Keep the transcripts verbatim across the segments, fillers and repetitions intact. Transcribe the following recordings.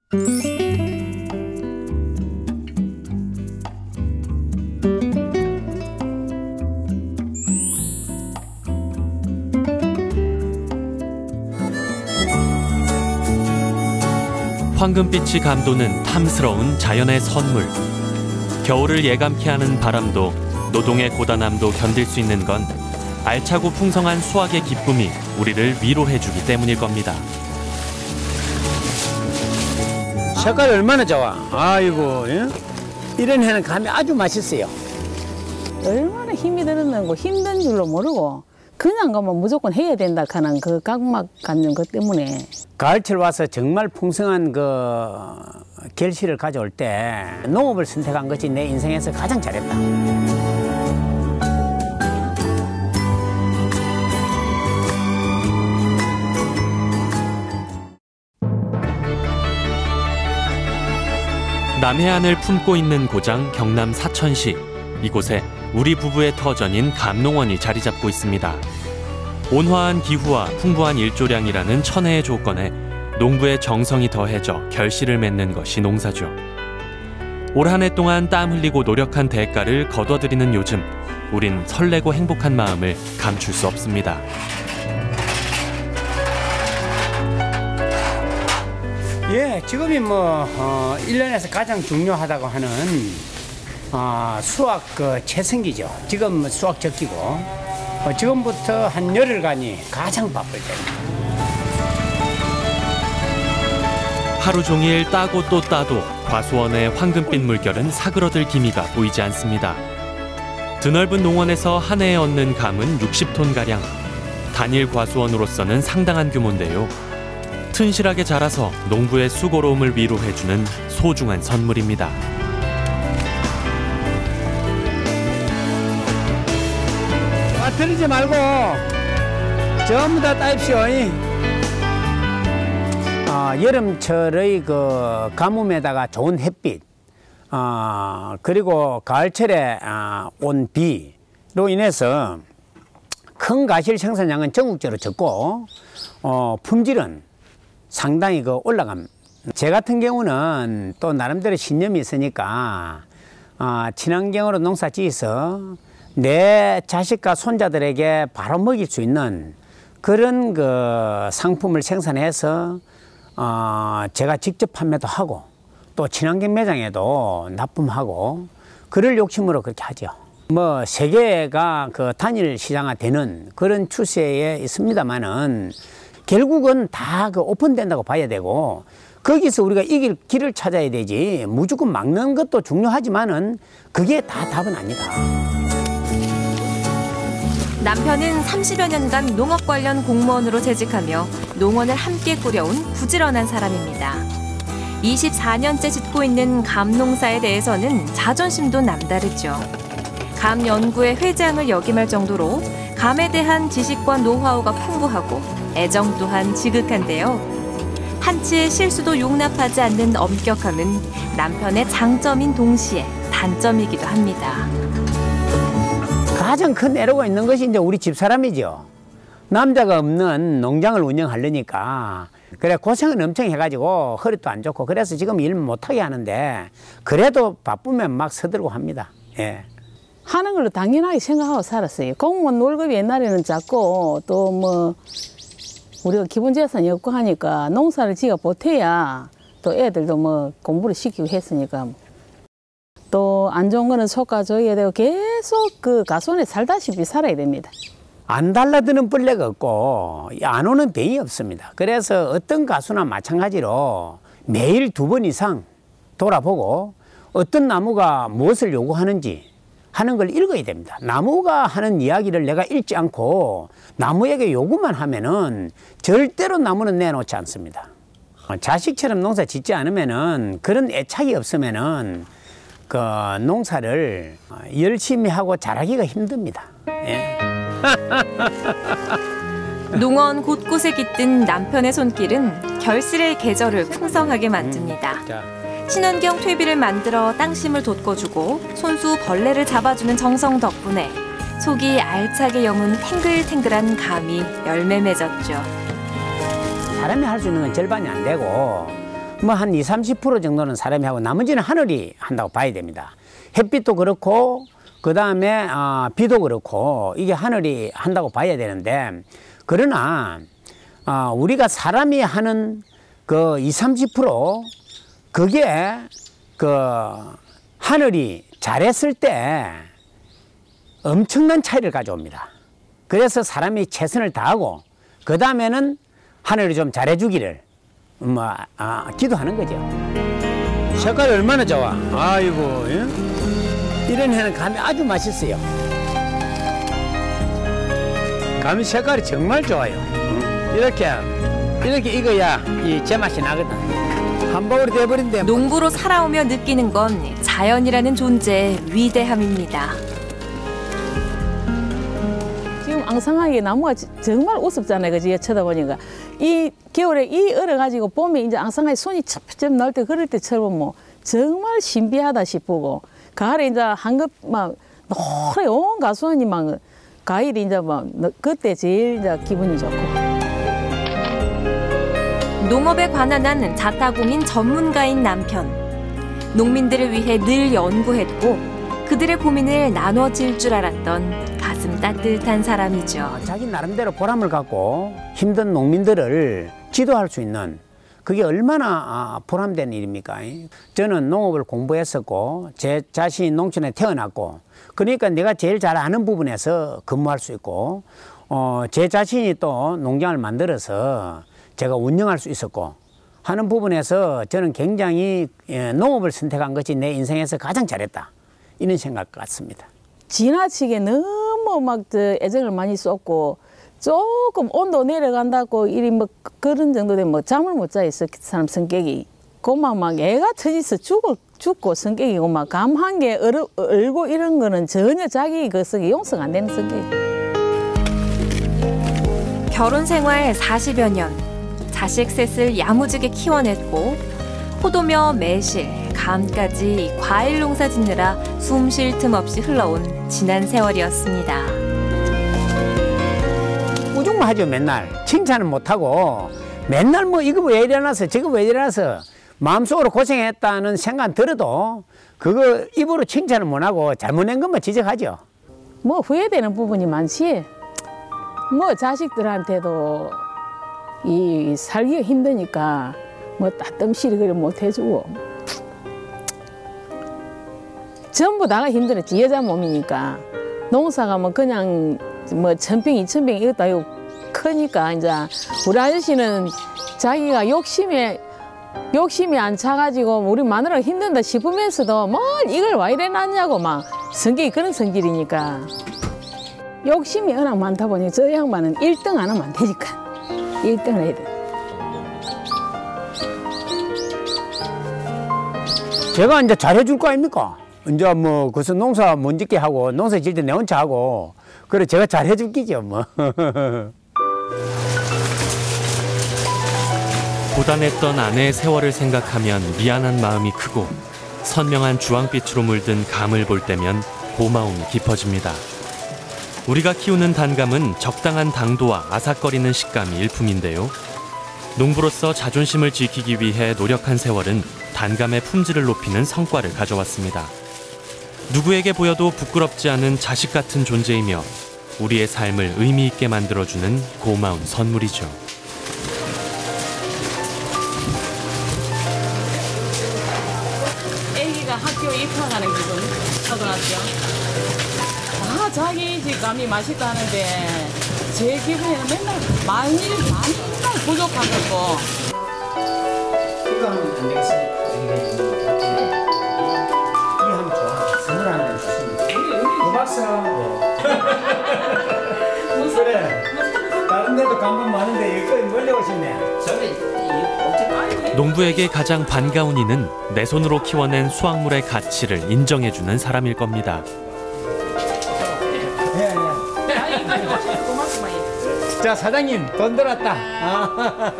황금빛이 감도는 탐스러운 자연의 선물. 겨울을 예감케 하는 바람도 노동의 고단함도 견딜 수 있는 건 알차고 풍성한 수확의 기쁨이 우리를 위로해주기 때문일 겁니다. 색깔이 얼마나 좋아. 아이고, 예? 이런 해는 감이 아주 맛있어요. 얼마나 힘이 드는 거 힘든 줄로 모르고 그냥 가면 무조건 해야 된다 하는 그 각막 갖는 것 때문에. 가을철 와서 정말 풍성한 그 결실을 가져올 때 농업을 선택한 것이 내 인생에서 가장 잘했다. 남해안을 품고 있는 고장 경남 사천시. 이곳에 우리 부부의 터전인 감농원이 자리 잡고 있습니다. 온화한 기후와 풍부한 일조량이라는 천혜의 조건에 농부의 정성이 더해져 결실을 맺는 것이 농사죠. 올 한 해 동안 땀 흘리고 노력한 대가를 거둬들이는 요즘, 우린 설레고 행복한 마음을 감출 수 없습니다. 예, 지금이 뭐 어, 일 년에서 가장 중요하다고 하는 어, 수확 그 채성기죠. 지금 수확 적기고 어, 지금부터 한 열흘간이 가장 바쁠 때입니다. 하루 종일 따고 또 따도 과수원의 황금빛 물결은 사그러들 기미가 보이지 않습니다. 드넓은 농원에서 한 해에 얻는 감은 육십 톤가량. 단일 과수원으로서는 상당한 규모인데요. 튼실하게 자라서 농부의 수고로움을 위로해주는 소중한 선물입니다. 빠뜨리지 말고 전부 다 따입시오. 어, 여름철의 그 가뭄에다가 좋은 햇빛, 어, 그리고 가을철에 어, 온 비로 인해서 큰 가실 생산량은 전국적으로 적고 어, 품질은 상당히 그 올라감. 제 같은 경우는 또 나름대로 신념이 있으니까 어, 친환경으로 농사 지어서 내 자식과 손자들에게 바로 먹일 수 있는 그런 그 상품을 생산해서 어, 제가 직접 판매도 하고 또 친환경 매장에도 납품하고 그럴 욕심으로 그렇게 하죠. 뭐 세계가 그 단일 시장화되는 그런 추세에 있습니다만은 결국은 다 그 오픈된다고 봐야 되고 거기서 우리가 이길 길을 찾아야 되지 무조건 막는 것도 중요하지만은 그게 다 답은 아니다. 남편은 삼십여 년간 농업 관련 공무원으로 재직하며 농원을 함께 꾸려온 부지런한 사람입니다. 이십사 년째 짓고 있는 감농사에 대해서는 자존심도 남다르죠. 감 연구의 회장을 역임할 정도로 감에 대한 지식과 노하우가 풍부하고 애정 또한 지극한데요. 한치의 실수도 용납하지 않는 엄격함은 남편의 장점인 동시에 단점이기도 합니다. 가장 큰 애로가 있는 것이 이제 우리 집사람이죠. 남자가 없는 농장을 운영하려니까 그래 고생은 엄청 해가지고 허리도 안 좋고 그래서 지금 일 못하게 하는데 그래도 바쁘면 막 서들고 합니다. 예. 하는 걸로 당연하게 생각하고 살았어요. 공무원 월급이 옛날에는 작고 또 뭐 우리가 기본재산이 없고 하니까 농사를 지가 보태야 또 애들도 뭐 공부를 시키고 했으니까 또 안 좋은 거는 속아줘야 되고 계속 그 가수원에 살다시피 살아야 됩니다. 안 달라드는 벌레가 없고 안 오는 병이 없습니다. 그래서 어떤 가수나 마찬가지로 매일 두 번 이상 돌아보고 어떤 나무가 무엇을 요구하는지 하는 걸 읽어야 됩니다. 나무가 하는 이야기를 내가 읽지 않고 나무에게 요구만 하면은 절대로 나무는 내놓지 않습니다. 자식처럼 농사 짓지 않으면은 그런 애착이 없으면은 그 농사를 열심히 하고 잘하기가 힘듭니다. 예. 농원 곳곳에 깃든 남편의 손길은 결실의 계절을 풍성하게 만듭니다. 친환경 퇴비를 만들어 땅심을 돋궈주고 손수 벌레를 잡아주는 정성 덕분에 속이 알차게 여문 탱글탱글한 감이 열매 맺었죠. 사람이 할 수 있는 건 절반이 안 되고 뭐 한 이십, 삼십 퍼센트 정도는 사람이 하고 나머지는 하늘이 한다고 봐야 됩니다. 햇빛도 그렇고 그 다음에 어, 비도 그렇고 이게 하늘이 한다고 봐야 되는데, 그러나 어, 우리가 사람이 하는 그 이십, 삼십 퍼센트 그게 그 하늘이 잘했을 때 엄청난 차이를 가져옵니다. 그래서 사람이 최선을 다하고 그 다음에는 하늘이 좀 잘해주기를 뭐 아, 기도하는 거죠. 색깔이 얼마나 좋아. 아이고, 예? 이런 해는 감이 아주 맛있어요. 감이 색깔이 정말 좋아요. 이렇게 이렇게 익어야 이 제맛이 나거든. 한 방울이 돼버린데. 농부로 살아오며 느끼는 건 자연이라는 존재의 위대함입니다. 지금 앙상하게 나무가 정말 우습잖아요. 그지? 쳐다보니까. 이 겨울에 이 얼어가지고 봄에 이제 앙상하게 손이 첩첩 나올 때 그럴 때처럼 뭐 정말 신비하다 싶고, 가을에 이제 한급 막 노래 온 가수원이 막 가을이 이제 막 그때 제일 이제 기분이 좋고. 농업에 관한 한 자타공인 전문가인 남편. 농민들을 위해 늘 연구했고 그들의 고민을 나눠질 줄 알았던 가슴 따뜻한 사람이죠. 자기 나름대로 보람을 갖고 힘든 농민들을 지도할 수 있는, 그게 얼마나 보람된 일입니까? 저는 농업을 공부했었고 제 자신이 농촌에 태어났고, 그러니까 내가 제일 잘 아는 부분에서 근무할 수 있고, 어, 제 자신이 또 농장을 만들어서 제가 운영할 수 있었고 하는 부분에서 저는 굉장히 농업을 선택한 것이 내 인생에서 가장 잘했다, 이런 생각 같습니다. 지나치게 너무 막 저 애정을 많이 쏟고 조금 온도 내려간다고 이리 뭐 그런 정도 되면 뭐 잠을 못 자 있어, 사람 성격이. 그만 막 애가 터져서 죽을 죽고 성격이고, 막 감 한 개 얼고 이런 거는 전혀 자기 그 성이 용서가 안 되는 성격이. 결혼 생활 사십여 년, 자식 셋을 야무지게 키워냈고 포도며 매실, 감까지 과일 농사 짓느라 숨 쉴 틈 없이 흘러온 지난 세월이었습니다. 우중만 하죠. 맨날 칭찬은 못하고 맨날 뭐 이거 왜 이래놨어 저거 왜 이래놨어 마음속으로 고생했다는 생각 들어도 그거 입으로 칭찬은 못하고 잘못낸 것만 지적하죠. 뭐 후회되는 부분이 많지. 뭐 자식들한테도 이 살기가 힘드니까 뭐 따끔시리 그래 못 해주고, 전부 다가 힘들었지. 여자 몸이니까 농사가 뭐 그냥 뭐 천평 이천평 이것도 아니고 크니까, 이제 우리 아저씨는 자기가 욕심에 욕심이 안 차가지고 우리 마누라가 힘든다 싶으면서도 뭐 이걸 왜 이래 놨냐고 막 성격이 그런 성질이니까, 욕심이 워낙 많다 보니 저 양반은 일 등 안 하면 안 되니까 일 등을 해야 돼. 제가 이제 잘해줄 거 아닙니까? 이제 뭐 그래서 농사 못 짓게 하고 농사 질 때 내 혼자 하고, 그래 제가 잘해줄 끼죠 뭐. 고단했던 아내의 세월을 생각하면 미안한 마음이 크고, 선명한 주황빛으로 물든 감을 볼 때면 고마움이 깊어집니다. 우리가 키우는 단감은 적당한 당도와 아삭거리는 식감이 일품인데요. 농부로서 자존심을 지키기 위해 노력한 세월은 단감의 품질을 높이는 성과를 가져왔습니다. 누구에게 보여도 부끄럽지 않은 자식 같은 존재이며 우리의 삶을 의미 있게 만들어주는 고마운 선물이죠. 애기가 학교 입학하는 기분, 초등학교. 다 자기 집 감이 맛있다는데 제 기분에는 맨날 많이 맨날 부족한 거고. 이거 하면 안 되겠습니까? 이거 하면 좋아. 선물 하나 주십니다. 두 박스. 그래. 다른 데도 감동 많은데 여기까지 몰려오셨네. 저는 농부에게 가장 반가운 이는 내 손으로 키워낸 수확물의 가치를 인정해주는 사람일 겁니다. 자, 사장님 돈 들었다. 아.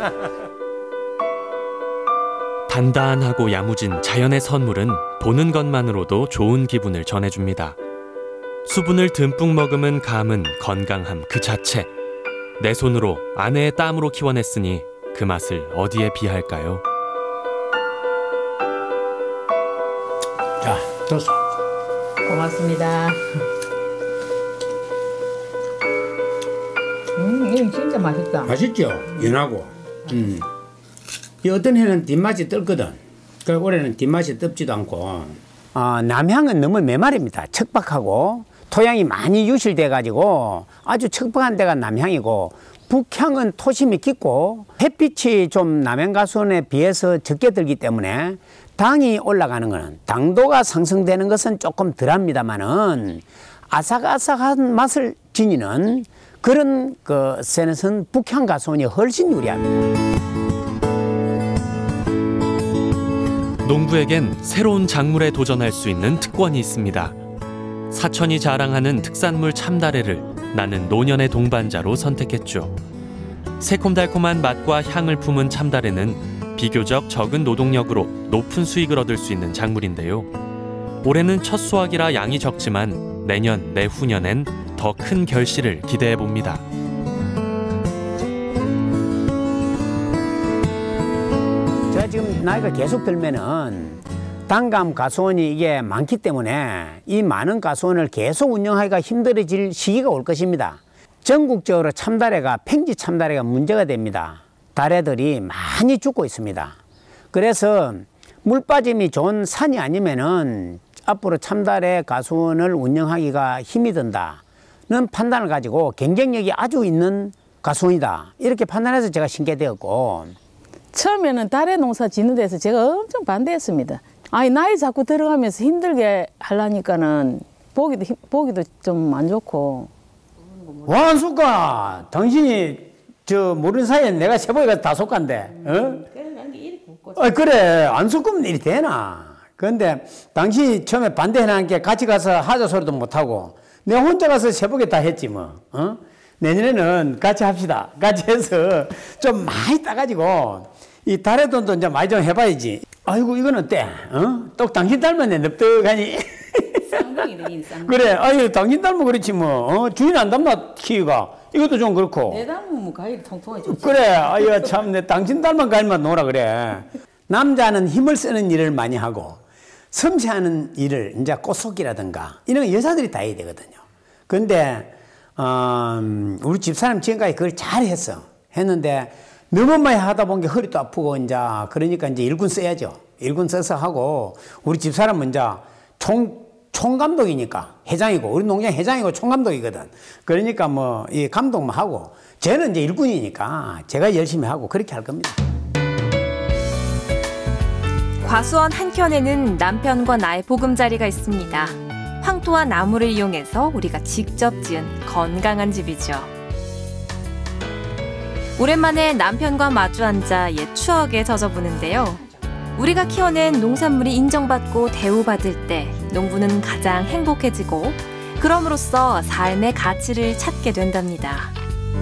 단단하고 야무진 자연의 선물은 보는 것만으로도 좋은 기분을 전해줍니다. 수분을 듬뿍 머금은 감은 건강함 그 자체. 내 손으로 아내의 땀으로 키워냈으니 그 맛을 어디에 비할까요? 됐어. 고맙습니다. 음, 이거 진짜 맛있다. 맛있죠? 연하고. 음. 이 어떤 해는 뒷맛이 뜰거든. 그 올해는 뒷맛이 뜰지도 않고. 어, 남향은 너무 메마릅니다. 척박하고 토양이 많이 유실돼 가지고 아주 척박한 데가 남향이고, 북향은 토심이 깊고 햇빛이 좀 남양가수원에 비해서 적게 들기 때문에 당이 올라가는 것은, 당도가 상승되는 것은 조금 덜합니다만은 아삭아삭한 맛을 지니는 그런 것에는 북향 가수원이 훨씬 유리합니다. 농부에겐 새로운 작물에 도전할 수 있는 특권이 있습니다. 사천이 자랑하는 특산물 참다래를 나는 노년의 동반자로 선택했죠. 새콤달콤한 맛과 향을 품은 참다래는 비교적 적은 노동력으로 높은 수익을 얻을 수 있는 작물인데요. 올해는 첫 수확이라 양이 적지만 내년, 내후년엔 더 큰 결실을 기대해 봅니다. 제가 지금 나이가 계속 들면은 단감 가수원이 이게 많기 때문에 이 많은 가수원을 계속 운영하기가 힘들어질 시기가 올 것입니다. 전국적으로 참다래가, 팽지 참다래가 문제가 됩니다. 다래들이 많이 죽고 있습니다. 그래서 물 빠짐이 좋은 산이 아니면은 앞으로 참다래 가수원을 운영하기가 힘이 든다는 판단을 가지고 경쟁력이 아주 있는 가수원이다, 이렇게 판단해서 제가 신게 되었고, 처음에는 다래 농사 짓는 데서 제가 엄청 반대했습니다. 아니, 나이 자꾸 들어가면서 힘들게 하려니까는 보기도, 힘- 보기도 좀 안 좋고. 와, 안숙가, 당신이 저 모르는 사이에 내가 세보기가 다 속간데, 어? 아, 그래, 안 섞으면 일이 되나? 그런데 당신이 처음에 반대해놓은 게 같이 가서 하자 소리도 못하고 내가 혼자 가서 세보게 다 했지 뭐. 어? 내년에는 같이 합시다. 같이 해서 좀 많이 따가지고 이 달의 돈도 이제 많이 좀 해봐야지. 아이고, 이건 어때? 어? 또 당신 닮았네, 넙떡하니. 쌍둥이네, 쌍둥이. 그래, 아유, 당신 닮으면 그렇지 뭐. 어? 주인 안 닮나 키위가. 이것도 좀 그렇고. 내 닮으면 가위를 통통하지. 그래, 아유, 참, 내 당신 닮은 가일만 놓으라 그래. 남자는 힘을 쓰는 일을 많이 하고 섬세하는 일을, 이제 꽃속기라든가 이런 거 여자들이 다 해야 되거든요. 근데 어, 우리 집사람 지금까지 그걸 잘 했어. 했는데 너무 많이 하다 보니까 허리도 아프고, 이제 그러니까 이제 일군 써야죠. 일군 써서 하고, 우리 집사람은 이제 총 총감독이니까, 회장이고, 우리 농장 회장이고 총감독이거든. 그러니까 뭐 이 감독만 하고, 쟤는 이제 일군이니까 제가 열심히 하고 그렇게 할 겁니다. 과수원 한켠에는 남편과 나의 보금자리가 있습니다. 황토와 나무를 이용해서 우리가 직접 지은 건강한 집이죠. 오랜만에 남편과 마주 앉아 옛 추억에 젖어보는데요. 우리가 키워낸 농산물이 인정받고 대우받을 때 농부는 가장 행복해지고, 그럼으로써 삶의 가치를 찾게 된답니다.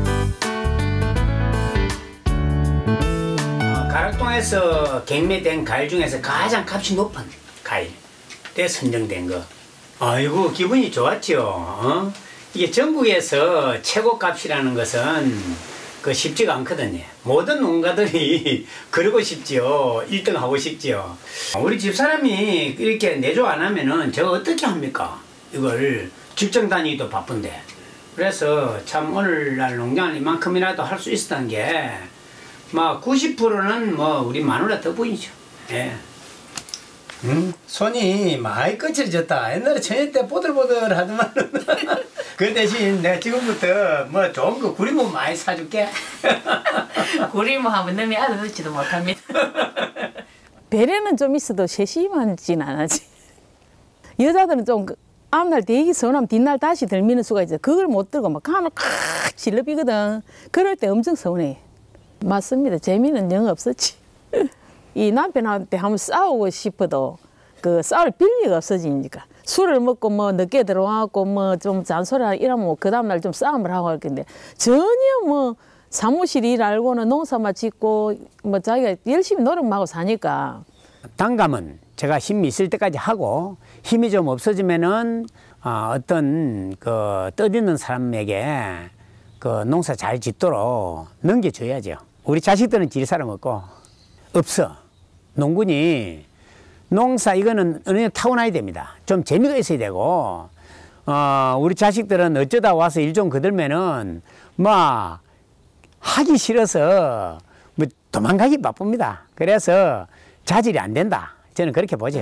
가락동에서 경매된 과일 중에서 가장 값이 높은 과일 때 선정된 거. 아이고, 기분이 좋았죠. 어? 이게 전국에서 최고 값이라는 것은 그 쉽지가 않거든요. 모든 농가들이 그러고 싶지요. 일 등 하고 싶지요. 우리 집사람이 이렇게 내조 안 하면은 제가 어떻게 합니까? 이걸 직장 다니기도 바쁜데. 그래서 참 오늘날 농장을 이만큼이라도 할 수 있었던 게 막 구십 퍼센트는 뭐 우리 마누라 덕분이죠. 예. 음, 손이 많이 거칠어졌다. 옛날에 처녀 때 보들보들 하더만. 그 대신 내가 지금부터 뭐 좋은 거 구리모 많이 사줄게. 구리모 하면 놈이 알아듣지도 못합니다. 배려는 좀 있어도 세심하진 않았지. 여자들은 좀 앞날 대기 서운하면 뒷날 다시 들미는 수가 있어. 그걸 못 들고 막 간을 칵 질러비거든. 그럴 때 엄청 서운해. 맞습니다. 재미는 영 없었지. 이 남편한테 한번 싸우고 싶어도 그 싸울 빌미가 없어지니까. 술을 먹고 뭐 늦게 들어와갖고 뭐 좀 잔소리하고 이러면 그 다음날 좀 싸움을 하고 할 건데, 전혀 뭐 사무실 일 알고는 농사만 짓고 뭐 자기가 열심히 노력만 하고 사니까. 단감은 제가 힘이 있을 때까지 하고, 힘이 좀 없어지면은 어, 어떤 그 떠드는 사람에게 그 농사 잘 짓도록 넘겨줘야죠. 우리 자식들은 질 사람 없고 없어. 농군이 농사 이거는 어느 정도 타고나야 됩니다. 좀 재미가 있어야 되고, 어, 우리 자식들은 어쩌다 와서 일 좀 거들면은, 뭐, 하기 싫어서, 뭐, 도망가기 바쁩니다. 그래서 자질이 안 된다. 저는 그렇게 보죠.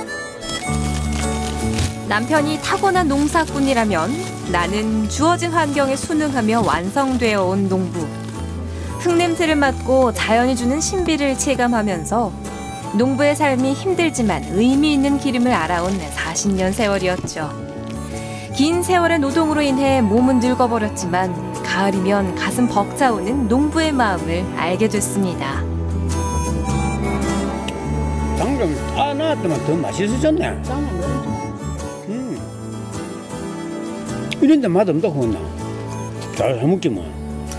남편이 타고난 농사꾼이라면 나는 주어진 환경에 순응하며 완성되어 온 농부. 흙냄새를 맡고 자연이 주는 신비를 체감하면서 농부의 삶이 힘들지만 의미 있는 길임을 알아온 사십 년 세월이었죠. 긴 세월의 노동으로 인해 몸은 늙어버렸지만 가을이면 가슴 벅차오는 농부의 마음을 알게 됐습니다. 방금 아 나왔더만 더 맛있어졌네. 음. 이런데 맛없다 그랬나? 잘 해먹지 뭐.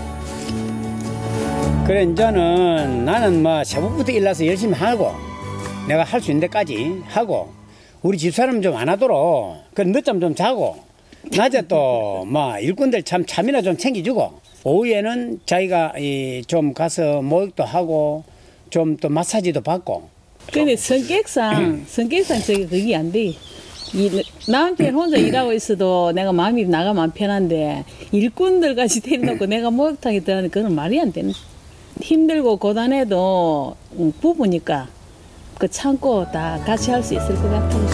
그래 이제는 나는 뭐 새벽부터 일어나서 열심히 하고 내가 할 수 있는 데까지 하고 우리 집사람 좀 안 하도록 그 늦잠 좀 자고 낮에 또 뭐 일꾼들 참 참이나 좀 챙겨주고 오후에는 자기가 이 좀 가서 목욕도 하고 좀 또 마사지도 받고. 근데 성격상 성격상 저기 그게 안 돼. 이 남편 혼자 일하고 있어도 내가 마음이 나가면 안 편한데 일꾼들 같이 데려놓고 내가 목욕탕에 들어가는 그건 말이 안 되는. 힘들고 고단해도 부부니까 그 참고 다 같이 할 수 있을 것 같아요.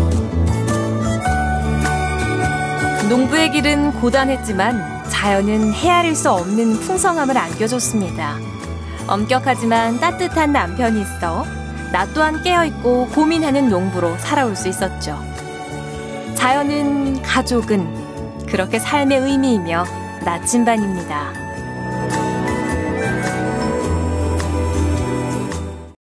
농부의 길은 고단했지만 자연은 헤아릴 수 없는 풍성함을 안겨줬습니다. 엄격하지만 따뜻한 남편이 있어 나 또한 깨어있고 고민하는 농부로 살아올 수 있었죠. 자연은 가족은 그렇게 삶의 의미이며 나침반입니다.